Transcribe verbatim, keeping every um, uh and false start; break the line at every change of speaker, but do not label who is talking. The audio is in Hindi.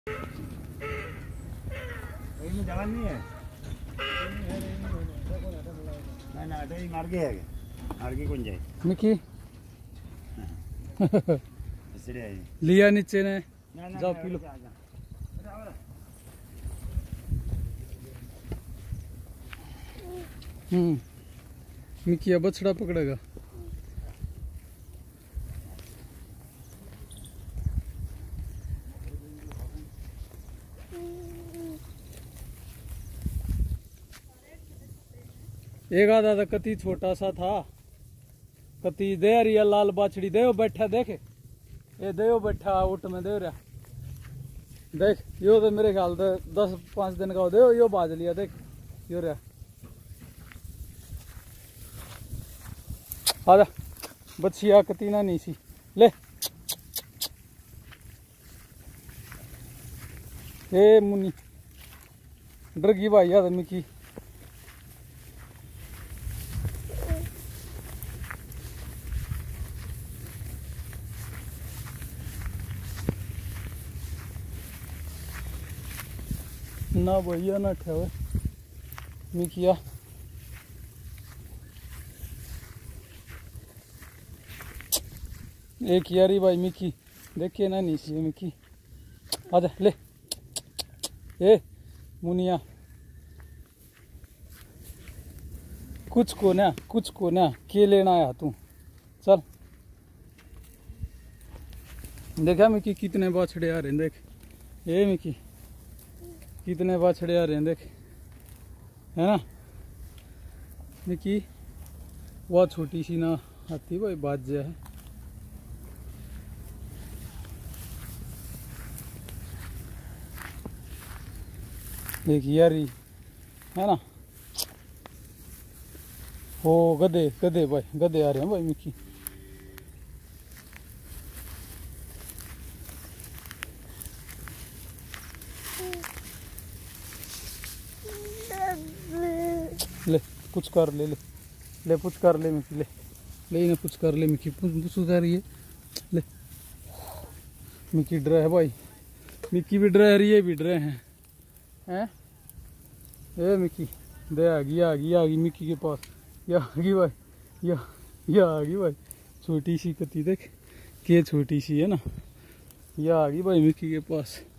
में जवान नहीं है ना ना अटे मार के है मार के कौन जाए
मिकी
इसलिए
लिया नीचे ने जाओ पी लो। हम्म मिकी अब बछड़ा पकड़ेगा। एक आधा तो कति छोटा सा था, कति दे रिया लाल बाछड़ी दे बैठा देख ये दे बैठा उठ में दे रहा देख यो तो मेरे ख्याल से दस पांच दिन का दे यो बाज लिया देख यो रहा आजा बच्चिया कतीना नहीं सी ले ए मुनी डर गई भाई याद मिकी ना भैया ना ठेवे मिकिया एक यारी भाई मिकी देखिए ना नीचे मिकी आजा ले ए मुनिया कुछ को ना कुछ को ना के लेना आया तू चल देखा मिकी कितने बाछड़े आ रहे हैं देख ए मिकी कितने बाछड़े आ रहे हैं देख है ना मिकी वह छोटी सी ना आती भाई बाज है देख यारी है ना हो गधे गधे भाई गधे आ रहे हैं भाई मिकी ले कुछ कर ले ले ले कुछ कर ले मिकी ले ले ना कुछ कर ले मिकी कुछ कर रही है ले मिकी डरा है भाई मिकी भी डरा रही है भी डरे हैं हैं ए मिकी दे आ गई आ गई आ गई मिकी के पास या आ गई भाई या या आ गई भाई छोटी सी कती देख के छोटी सी है ना या आ गई भाई मिकी के पास।